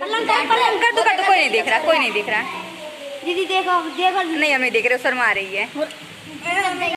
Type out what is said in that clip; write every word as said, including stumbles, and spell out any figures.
कर दो कर दो, कोई नहीं देख रहा, कोई नहीं देख रहा। दीदी देखो देखो नहीं, हमें देख रहे हो, शर्मा रही है।